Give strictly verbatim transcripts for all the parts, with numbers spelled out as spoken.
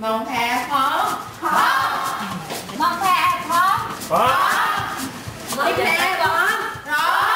มองแพ้พร้อมพร้อมมองแพ้พร้อมพร้อมมองแพ้พร้อมพร้อม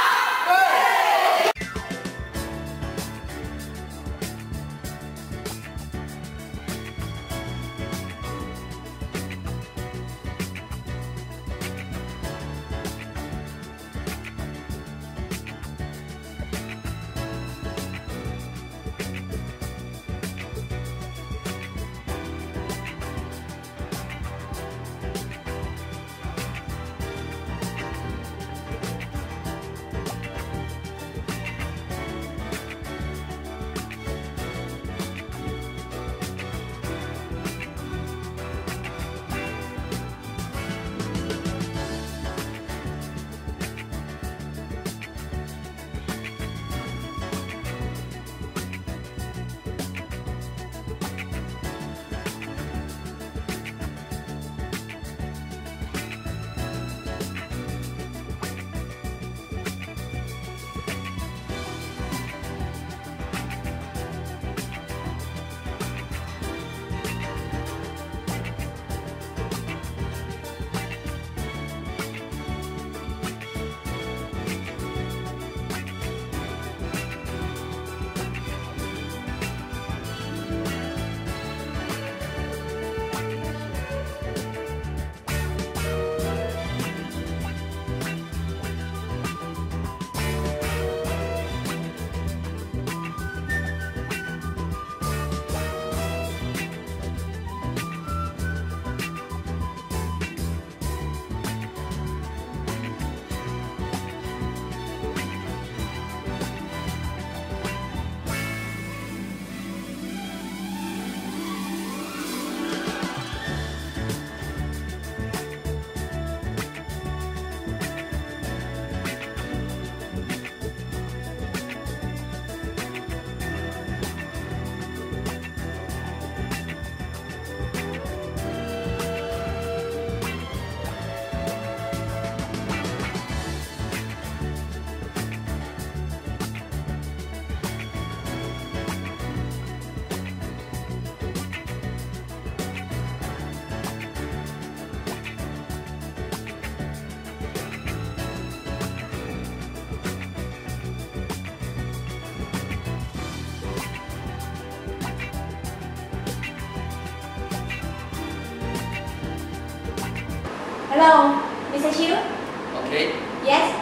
Hello, Mister Chiu? Okay. Yes?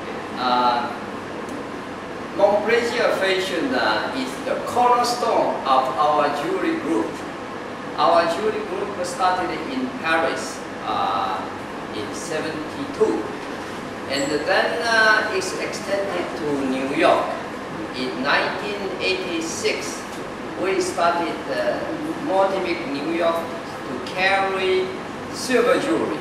Uh, Monplaisir fashion uh, is the cornerstone of our jewelry group. Our jewelry group started in Paris uh, in seventy-two, and then uh, it's extended to New York. In nineteen eighty-six, we started uh, Monplaisir, New York to carry silver jewelry.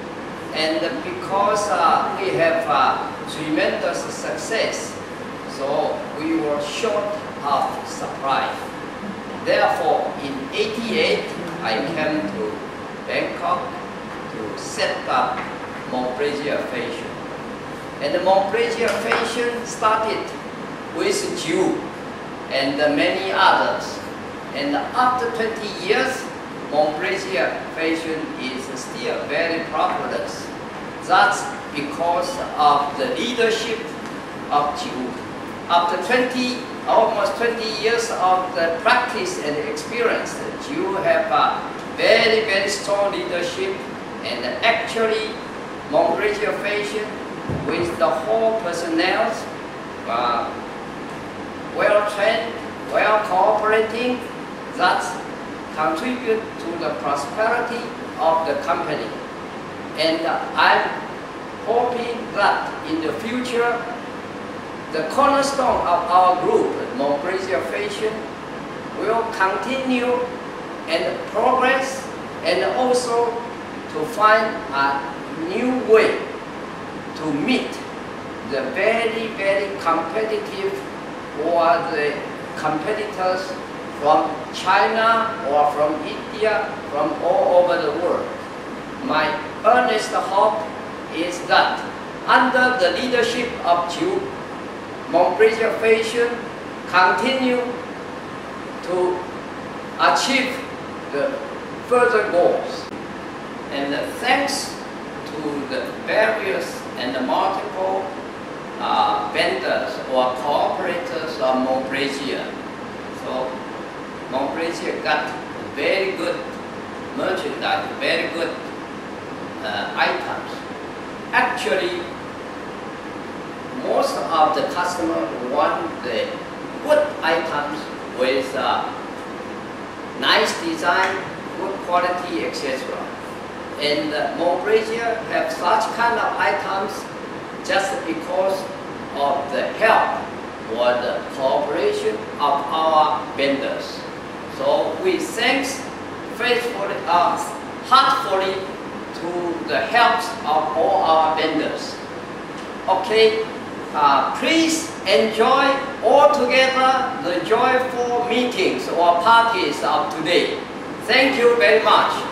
And because uh, we have uh, tremendous success, so we were short of supply. Therefore, in eighty-eight, I came to Bangkok to set up Monplaisir Fashion. And the Monplaisir Fashion started with Jew and many others. And after twenty years, Monplaisir Fashion is still very popular. That's because of the leadership of Jew. After twenty, almost twenty years of the practice and experience, the Jew have a very, very strong leadership, and actually Monplaisir Fashion with the whole personnel, uh, well trained, well cooperating, that's contribute to the prosperity of the company. And I'm hoping that in the future, the cornerstone of our group, Monplaisir Fashion, will continue and progress, and also to find a new way to meet the very, very competitive or the competitors from China or from India, from all over the world. My earnest hope is that under the leadership of Jew, Monplaisir Fashion continue to achieve the further goals. And uh, thanks to the various and the multiple uh, vendors or cooperators of Monplaisir. So Monplaisir got very good merchandise, very good uh, items. Actually, most of the customers want the good items with uh, nice design, good quality, et cetera. And uh, Monplaisir have such kind of items just because of the help or the cooperation of our vendors. So we thanks faithfully, uh, heartfully to the help of all our vendors. Okay, uh, please enjoy all together the joyful meetings or parties of today. Thank you very much.